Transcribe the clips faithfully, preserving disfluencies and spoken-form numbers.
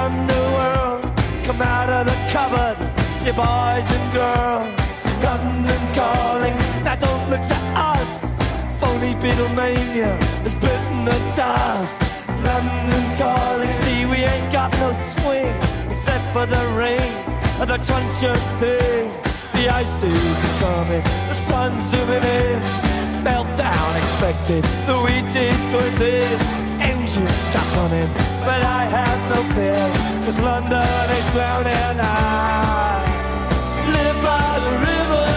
underworld, come out of the cupboard, you boys and girls. London calling, now don't look to us. Phony Beatlemania has bitten the dust. London calling, see we ain't got no swing except for the rain and the truncheon thing. The ice age is coming, the sun's zooming in. Meltdown expected, the wheat is going thin. Engines stop running, but I have no fear, cause London is drowning. I live by the river,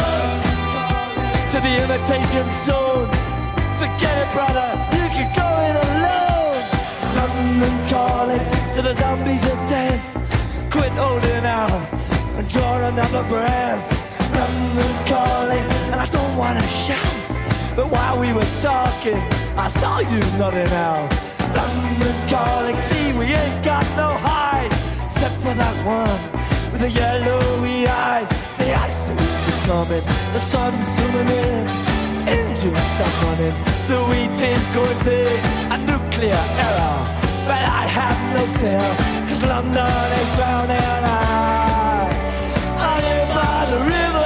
to the imitation zone. Forget it, brother, you can go it alone. London calling to the zombies of death. Quit holding out and draw another breath. London calling, and I don't wanna shout, but while we were talking, I saw you nodding out. London calling, see we ain't got no hide, except for that one with the yellowy eyes. The ice age is coming, the sun's zooming in. Engines stop running, the wheat is going thin. A nuclear error, but I have no fear, cause London is drowning. I, I live by the river.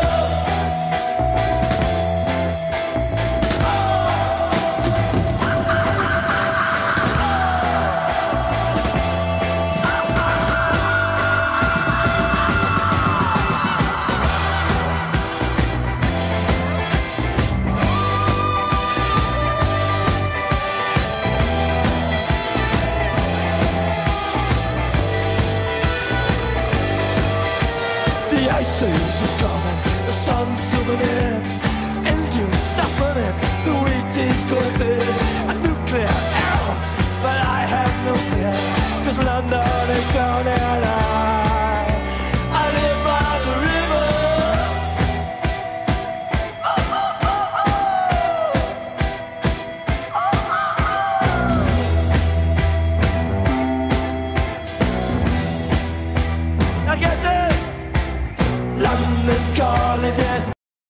The ice age is coming, the sun's zooming in. Engines stop running, the wheat is going thin.